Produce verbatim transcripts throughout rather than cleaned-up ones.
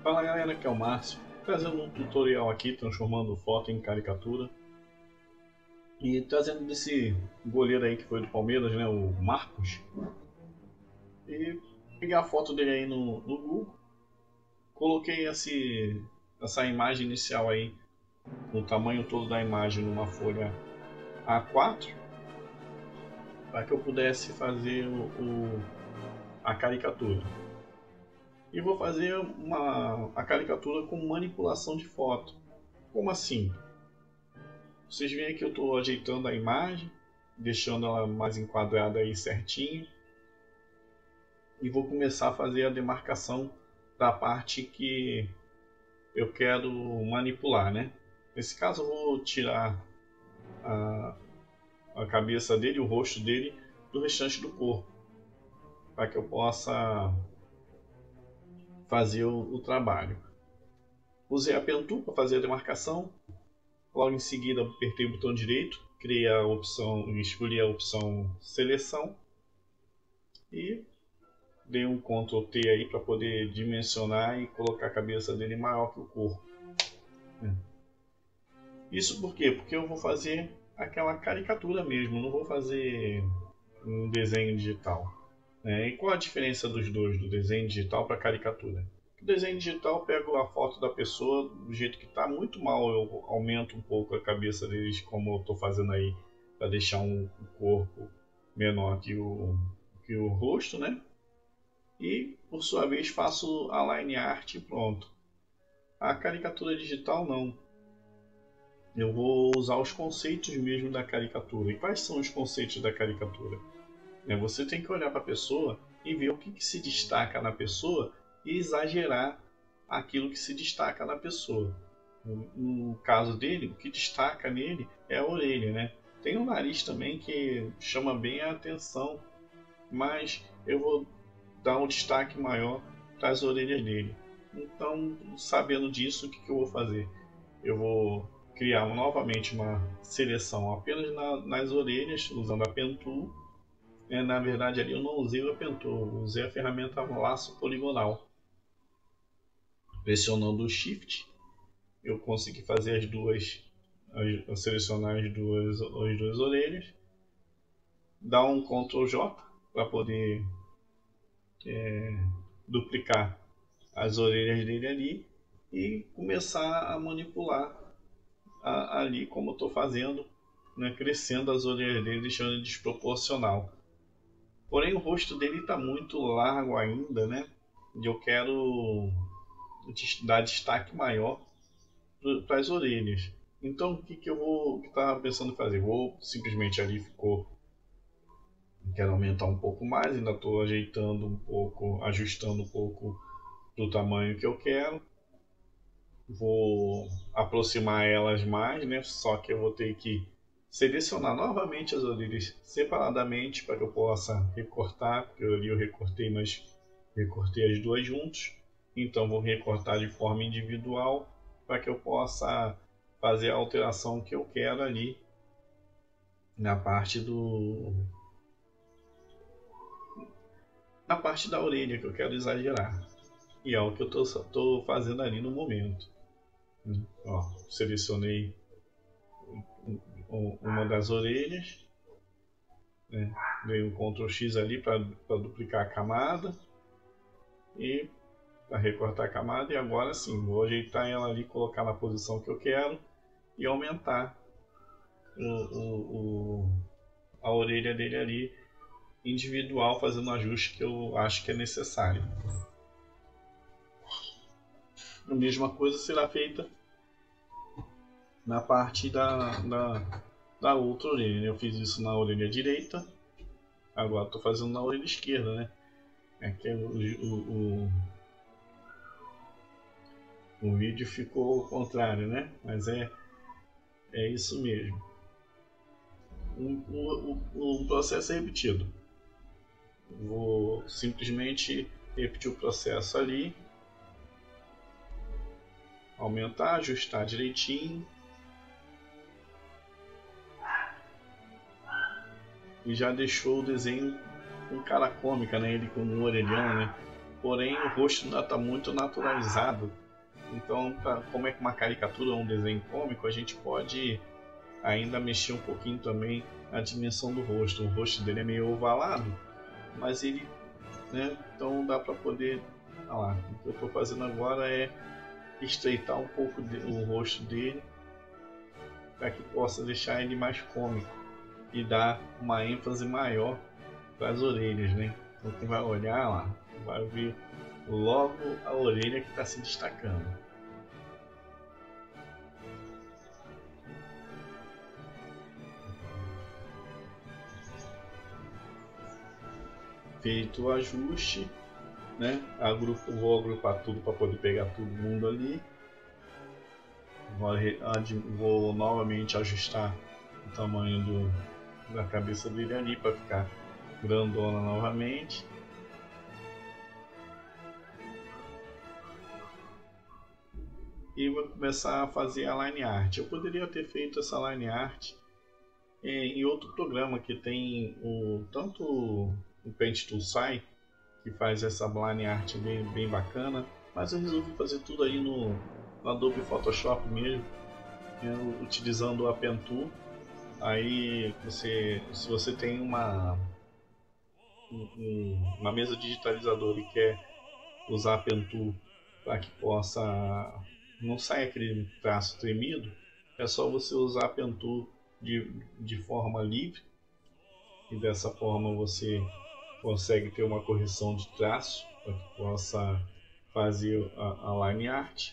Fala galera, aqui é o Márcio, trazendo um tutorial aqui, transformando foto em caricatura. E trazendo desse goleiro aí que foi do Palmeiras, né, o Marcos. E peguei a foto dele aí no, no Google. Coloquei esse, essa imagem inicial aí, o tamanho todo da imagem numa folha A quatro. Para que eu pudesse fazer o, o, a caricatura. E vou fazer uma, a caricatura com manipulação de foto. Como assim? Vocês veem que eu estou ajeitando a imagem, deixando ela mais enquadrada aí certinho. E vou começar a fazer a demarcação da parte que eu quero manipular, né? Nesse caso eu vou tirar a, a cabeça dele, o rosto dele, do restante do corpo. Para que eu possa fazer o, o trabalho. Usei a Pen Tool para fazer a demarcação. Logo em seguida apertei o botão direito, criei a opção, escolhi a opção seleção e dei um control T aí para poder dimensionar e colocar a cabeça dele maior que o corpo. Isso por quê? Porque eu vou fazer aquela caricatura mesmo, não vou fazer um desenho digital. E qual a diferença dos dois, do desenho digital para a caricatura? O desenho digital eu pego a foto da pessoa do jeito que está, muito mal eu aumento um pouco a cabeça deles, como eu estou fazendo aí, para deixar um, um corpo menor que o, que o rosto, né? E por sua vez faço a line art e pronto. A caricatura digital não. Eu vou usar os conceitos mesmo da caricatura. E quais são os conceitos da caricatura? Você tem que olhar para a pessoa e ver o que, que se destaca na pessoa e exagerar aquilo que se destaca na pessoa. No caso dele, o que destaca nele é a orelha, né? Tem o nariz também que chama bem a atenção, mas eu vou dar um destaque maior para as orelhas dele. Então, sabendo disso, o que, que eu vou fazer? Eu vou criar novamente uma seleção apenas na, nas orelhas, usando a Pen Tool. É, na verdade ali eu não usei o Pen Tool, usei a ferramenta laço poligonal. Pressionando o Shift, eu consegui fazer as duas, as, selecionar as duas, as duas orelhas. Dar um control J para poder é, duplicar as orelhas dele ali e começar a manipular a, ali como eu estou fazendo, né, crescendo as orelhas dele, deixando ele desproporcional. Porém o rosto dele está muito largo ainda, né? E eu quero dar destaque maior para as orelhas. Então o que, que eu vou, que estava pensando em fazer? Vou simplesmente ali ficou. Quero aumentar um pouco mais, ainda estou ajeitando um pouco, ajustando um pouco do tamanho que eu quero. Vou aproximar elas mais, né? Só que eu vou ter que selecionar novamente as orelhas separadamente para que eu possa recortar, porque ali eu recortei, mas recortei as duas juntos. Então vou recortar de forma individual para que eu possa fazer a alteração que eu quero ali na parte do na parte da orelha que eu quero exagerar. E é o que eu estou fazendo ali no momento. Ó, selecionei uma das orelhas, né? Dei um control X ali para duplicar a camada e para recortar a camada, e agora sim vou ajeitar ela ali, colocar na posição que eu quero e aumentar o, o, o, a orelha dele ali individual, fazendo o ajuste que eu acho que é necessário. A mesma coisa será feita na parte da, da, da outra orelha. Eu fiz isso na orelha direita, agora estou fazendo na orelha esquerda, né? É que o, o, o, o vídeo ficou ao contrário, né? Mas é, é isso mesmo. Um, um, um processo é repetido. Vou simplesmente repetir o processo ali, aumentar, ajustar direitinho. E já deixou o desenho com cara cômica, né? Ele com um orelhão, né? Porém o rosto ainda está muito naturalizado Então, pra, como é que uma caricatura ou um desenho cômico, a gente pode ainda mexer um pouquinho também na dimensão do rosto. O rosto dele é meio ovalado, mas ele, né, então dá para poder, olha lá, o que eu estou fazendo agora é estreitar um pouco de, o rosto dele para que possa deixar ele mais cômico e dar uma ênfase maior para as orelhas, né? Então quem vai olhar lá vai ver logo a orelha que está se destacando. Feito o ajuste, né? Agrupo, vou agrupar tudo para poder pegar todo mundo ali. Vou, vou novamente ajustar o tamanho do, da cabeça dele ali para ficar grandona novamente. E vou começar a fazer a line art. Eu poderia ter feito essa line art em outro programa que tem o tanto o Paint Tool Sai, que faz essa line art bem, bem bacana, mas eu resolvi fazer tudo aí no, no Adobe Photoshop mesmo, eu, utilizando a Pen Tool. Aí você, se você tem uma um, uma mesa digitalizadora e quer usar a Pen Tool para que possa não sair aquele traço tremido, é só você usar a Pen Tool de, de forma livre, e dessa forma você consegue ter uma correção de traço para que possa fazer a, a line art,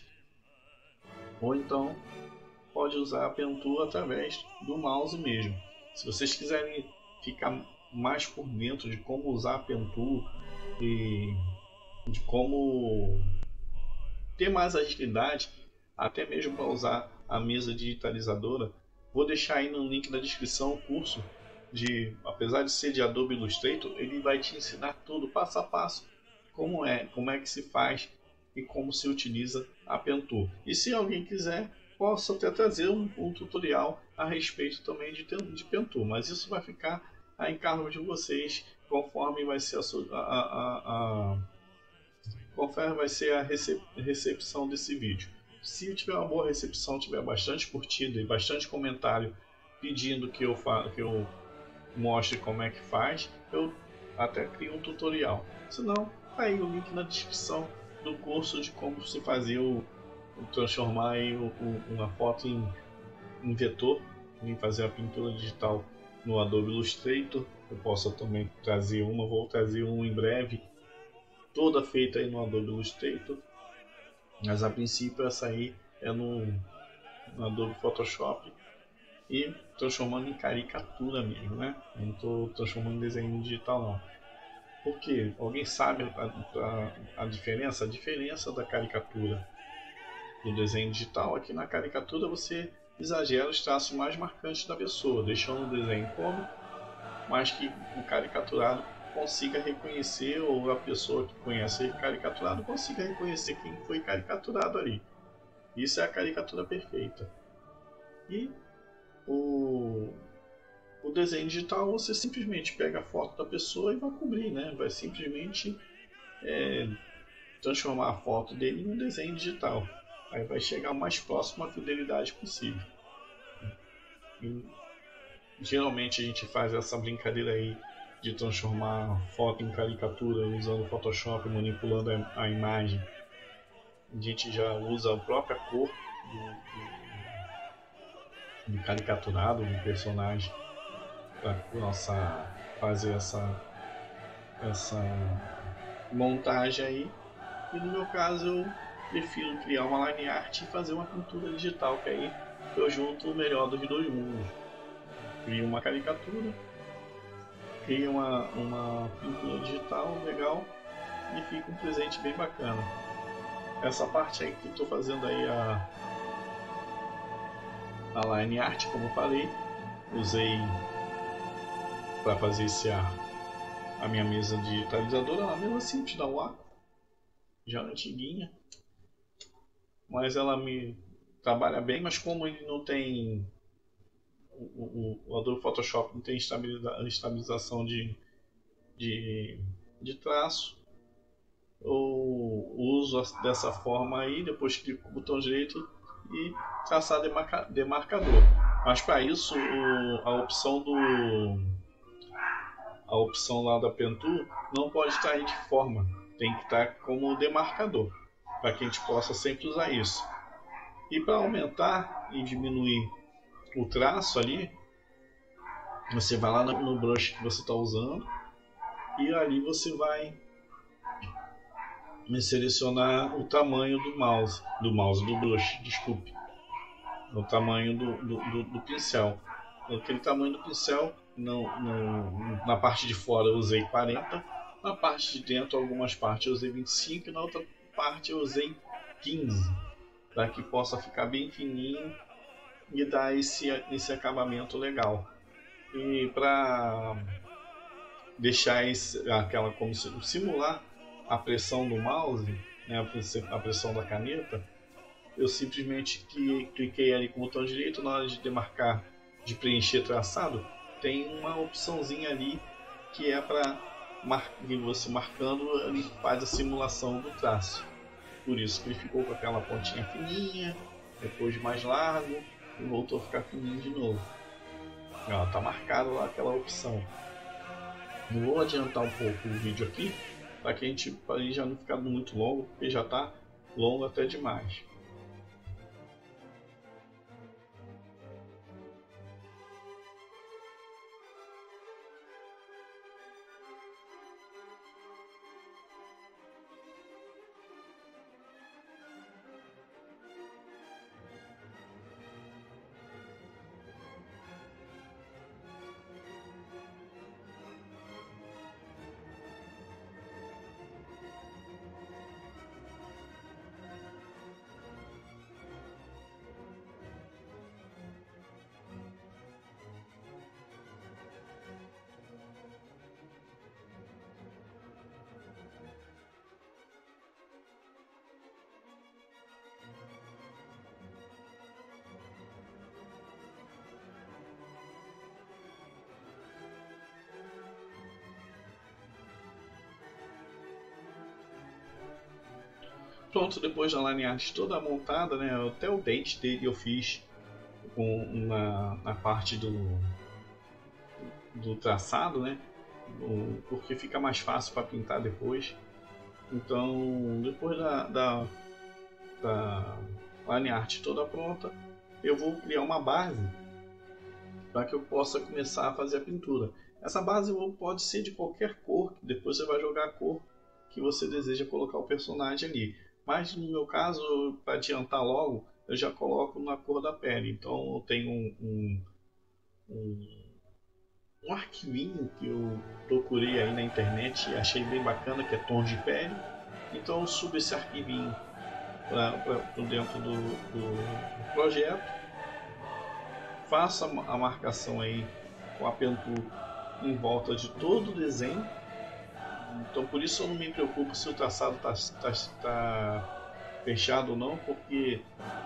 ou então pode usar a Pen Tool através do mouse mesmo. Se vocês quiserem ficar mais por dentro de como usar a Pen Tool e de como ter mais agilidade, até mesmo para usar a mesa digitalizadora, vou deixar aí no link da descrição o curso de, apesar de ser de Adobe Illustrator, ele vai te ensinar tudo passo a passo, como é, como é que se faz e como se utiliza a Pen Tool. E se alguém quiser, posso até trazer um, um tutorial a respeito também de, de Pen Tool, mas isso vai ficar a encargo de vocês conforme vai ser a, a, a, a conforme vai ser a recep recepção desse vídeo. Se tiver uma boa recepção, tiver bastante curtida e bastante comentário pedindo que eu, que eu mostre como é que faz, eu até crio um tutorial. Se não, tá aí o link na descrição do curso de como se fazer o, o transformar aí o, o, uma foto em, em vetor, em fazer a pintura digital no Adobe Illustrator. Eu posso também trazer uma, vou trazer um em breve, toda feita aí no Adobe Illustrator, mas a princípio essa aí é no, no Adobe Photoshop e transformando em caricatura mesmo, né? Não estou transformando em desenho digital não. Porque alguém sabe a, a, a diferença? A diferença da caricatura do desenho digital é que na caricatura você exagera os traços mais marcantes da pessoa, deixando o desenho cômico, mas que o caricaturado consiga reconhecer, ou a pessoa que conhece o caricaturado consiga reconhecer quem foi caricaturado ali. Isso é a caricatura perfeita. E o, o desenho digital, você simplesmente pega a foto da pessoa e vai cobrir, né? Vai simplesmente é, transformar a foto dele em um desenho digital. Aí vai chegar o mais próximo à fidelidade possível. E, geralmente a gente faz essa brincadeira aí de transformar foto em caricatura usando o Photoshop, manipulando a, a imagem. A gente já usa a própria cor do, do, do caricaturado do personagem para nossa fazer essa essa montagem aí. E no meu caso eu prefiro criar uma line art e fazer uma pintura digital, que aí eu junto o melhor dos dois mundos. Crio uma caricatura, crio uma, uma pintura digital legal e fica um presente bem bacana. Essa parte aí que eu estou fazendo aí a, a line art, como eu falei, usei para fazer esse ar a minha mesa digitalizadora, uma mesa simples da Wacom, já antiguinha, mas ela me trabalha bem, mas como ele não tem o, o, o Adobe Photoshop não tem estabilização de, de, de traço, eu uso dessa forma aí, depois clico com o botão direito e traçar demarca, demarcador. Mas para isso o, a opção do a opção lá da Pentool não pode estar aí de forma, tem que estar como demarcador, para que a gente possa sempre usar isso. E para aumentar e diminuir o traço ali, você vai lá no brush que você está usando e ali você vai selecionar o tamanho do mouse, do mouse, do brush, desculpe, o tamanho do, do, do, do pincel. Aquele tamanho do pincel, no, no, na parte de fora eu usei quarenta, na parte de dentro algumas partes eu usei vinte e cinco e na outra parte eu usei quinze, para que possa ficar bem fininho e dar esse, esse acabamento legal. E para deixar esse, aquela como se, simular a pressão do mouse, né, a pressão da caneta, eu simplesmente cliquei ali com o botão direito. Na hora de demarcar, de preencher traçado, tem uma opçãozinha ali que é para mar... você marcando, ele faz a simulação do traço. Por isso que ele ficou com aquela pontinha fininha, depois mais largo e voltou a ficar fininho de novo. Ó, tá marcado lá aquela opção. Eu vou adiantar um pouco o vídeo aqui para que a gente para já não ficar muito longo, porque já está longo até demais. Pronto, depois da line art toda montada, né, até o dente dele eu fiz com, na, na parte do, do traçado, né, porque fica mais fácil para pintar depois. Então, depois da, da, da line art toda pronta, eu vou criar uma base para que eu possa começar a fazer a pintura. Essa base pode ser de qualquer cor, depois você vai jogar a cor que você deseja colocar o personagem ali. Mas no meu caso, para adiantar logo, eu já coloco na cor da pele. Então eu tenho um, um, um, um arquivinho que eu procurei aí na internet e achei bem bacana, que é tons de pele. Então eu subo esse arquivinho para dentro do, do, do projeto, faço a, a marcação aí com a Pentool em volta de todo o desenho. Então por isso eu não me preocupo se o traçado está tá, tá fechado ou não, porque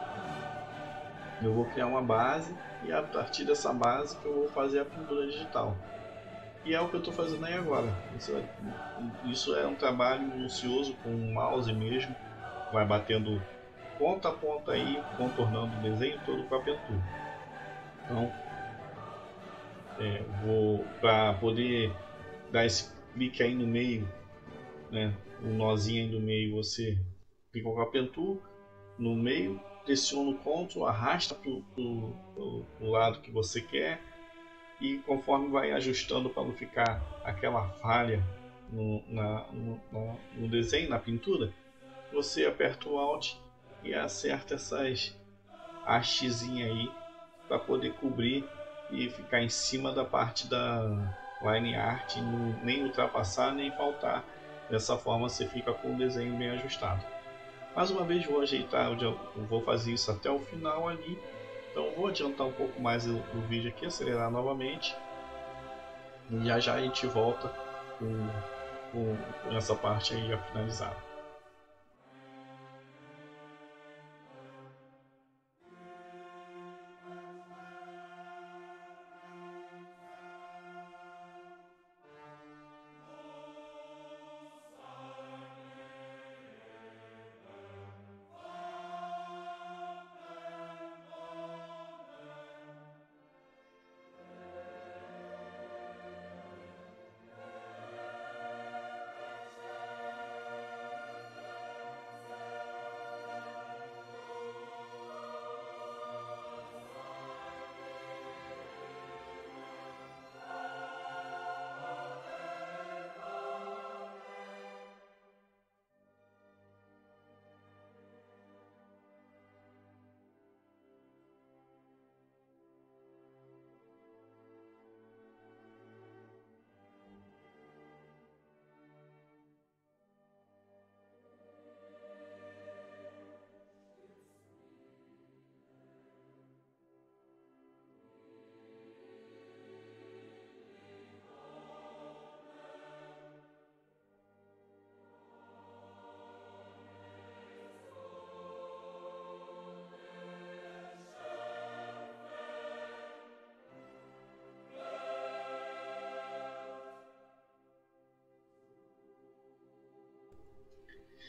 eu vou criar uma base e a partir dessa base que eu vou fazer a pintura digital. E é o que eu estou fazendo aí agora. Isso é, isso é um trabalho minucioso com o mouse mesmo, vai batendo ponta a ponta aí, contornando o desenho todo com a Pentool. Então, é, vou para poder dar esse clique aí no meio, né, um nozinho aí no meio, você clica com a Pentool no meio, pressiona o Ctrl, arrasta para o lado que você quer e conforme vai ajustando para não ficar aquela falha no, na, no, no desenho, na pintura, você aperta o Alt e acerta essas hastezinhas aí para poder cobrir e ficar em cima da parte da line art, nem ultrapassar nem faltar. Dessa forma você fica com o desenho bem ajustado. Mais uma vez vou ajeitar, eu vou fazer isso até o final ali. Então vou adiantar um pouco mais o, o vídeo aqui, acelerar novamente. E já já a gente volta com, com, com essa parte aí já finalizada.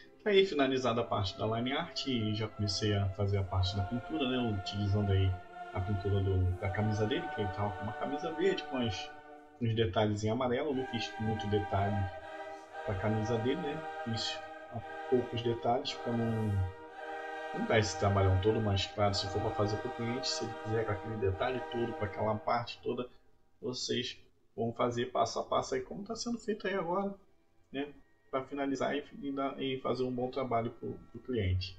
Aí finalizada a parte da line art, já comecei a fazer a parte da pintura, né, utilizando aí a pintura do, da camisa dele, que ele estava com uma camisa verde com as, uns detalhes em amarelo. Eu não fiz muito detalhe para a camisa dele, né, fiz poucos detalhes para não, não dar esse trabalhão todo, mas claro, se for para fazer para o cliente, se ele quiser com aquele detalhe todo, com aquela parte toda, vocês vão fazer passo a passo aí como está sendo feito aí agora, né, para finalizar e, e, dar, e fazer um bom trabalho para o cliente.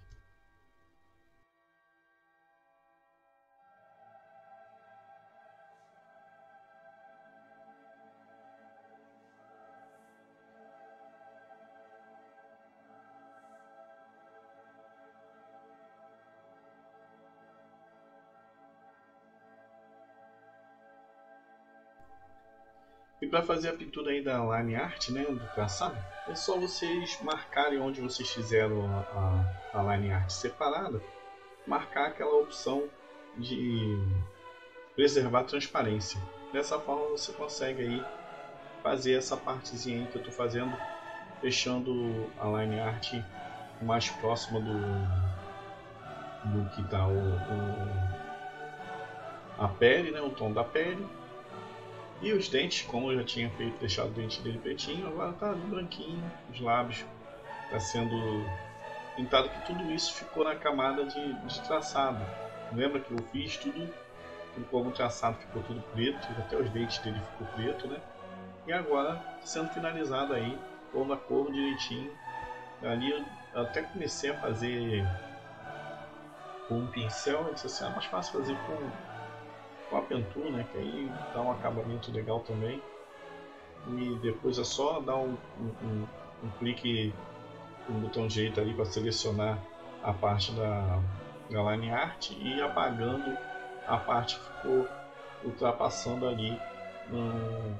E para fazer a pintura aí da line art, né, do traçado, é só vocês marcarem onde vocês fizeram a, a, a line art separada, marcar aquela opção de preservar transparência. Dessa forma você consegue aí fazer essa partezinha aí que eu estou fazendo, deixando a line art mais próxima do, do que está o, o, a pele, né, o tom da pele. E os dentes, como eu já tinha feito, deixado o dente dele pretinho, agora está branquinho, os lábios está sendo pintado, que tudo isso ficou na camada de, de traçado. Lembra que eu fiz tudo, como o traçado ficou tudo preto, até os dentes dele ficou preto, né? E agora sendo finalizado aí, pondo a cor direitinho. Ali eu até comecei a fazer com um pincel, eu disse assim, é mais fácil fazer com com a pintura, né, que aí dá um acabamento legal também. E depois é só dar um, um, um, um clique com um botão direito ali para selecionar a parte da, da line art e ir apagando a parte que ficou ultrapassando ali no,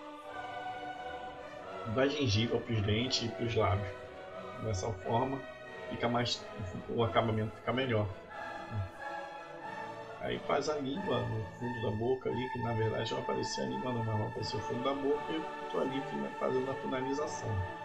da gengiva para os dentes e para os lábios. Dessa forma fica mais, o acabamento fica melhor. Aí faz a língua no fundo da boca ali, que na verdade não aparecia a língua não, mas apareceu o fundo da boca e eu estou ali fazendo a finalização.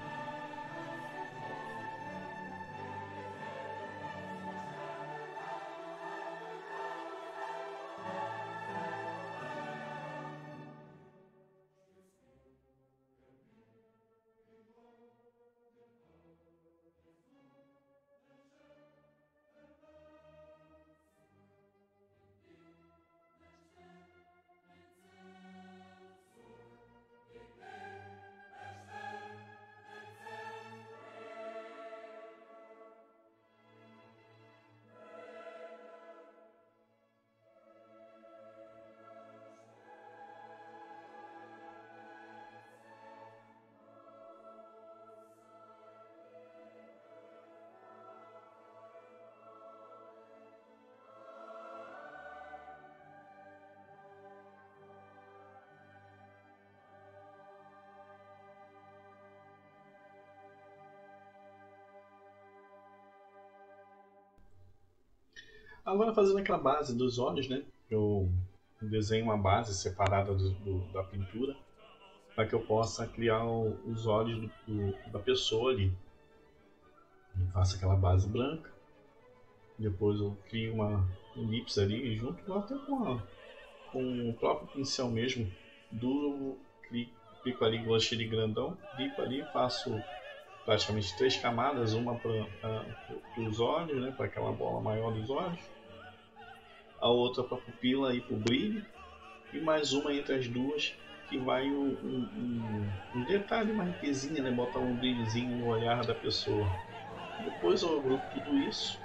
Agora fazendo aquela base dos olhos, né? Eu desenho uma base separada do, do, da pintura para que eu possa criar o, os olhos do, do, da pessoa ali. Eu faço aquela base branca, depois eu crio uma elipse ali junto até com, a, com o próprio pincel mesmo, duro, clico ali, gostei de grandão, clico ali, faço praticamente três camadas, uma para os olhos, né, para aquela bola maior dos olhos, a outra para a pupila e para o brilho, e mais uma entre as duas que vai um, um, um detalhe, uma riquezinha, né, botar um brilhozinho no olhar da pessoa. Depois eu agrupo tudo isso,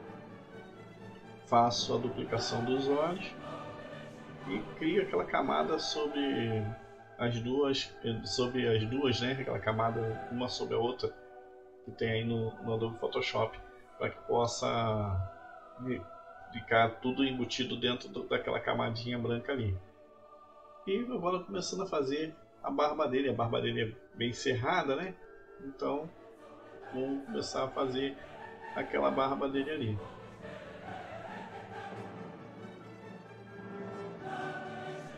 faço a duplicação dos olhos e crio aquela camada sobre as duas, sobre as duas, né, aquela camada uma sobre a outra que tem aí no, no Adobe Photoshop, para que possa ficar tudo embutido dentro do, daquela camadinha branca ali. E agora começando a fazer a barba dele. A barba dele é bem cerrada, né? Então vou começar a fazer aquela barba dele ali.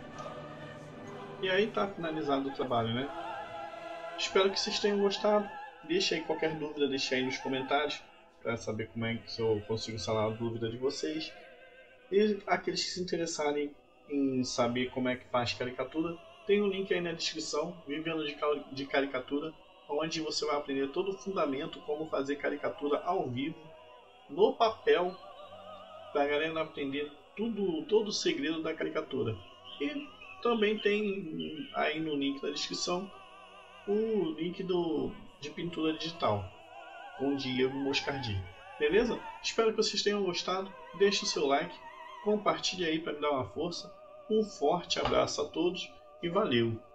E aí tá finalizado o trabalho, né? Espero que vocês tenham gostado. Deixa aí qualquer dúvida, deixa aí nos comentários para saber como é que eu consigo sanar a dúvida de vocês. E aqueles que se interessarem em saber como é que faz caricatura, tem um link aí na descrição, Vivendo de Caricatura, onde você vai aprender todo o fundamento, como fazer caricatura ao vivo, no papel, para a galera aprender tudo, todo o segredo da caricatura. E também tem aí no link da descrição o link do, de pintura digital, com o Diego Moscardi. Beleza? Espero que vocês tenham gostado. Deixe o seu like, compartilhe aí para me dar uma força. Um forte abraço a todos e valeu!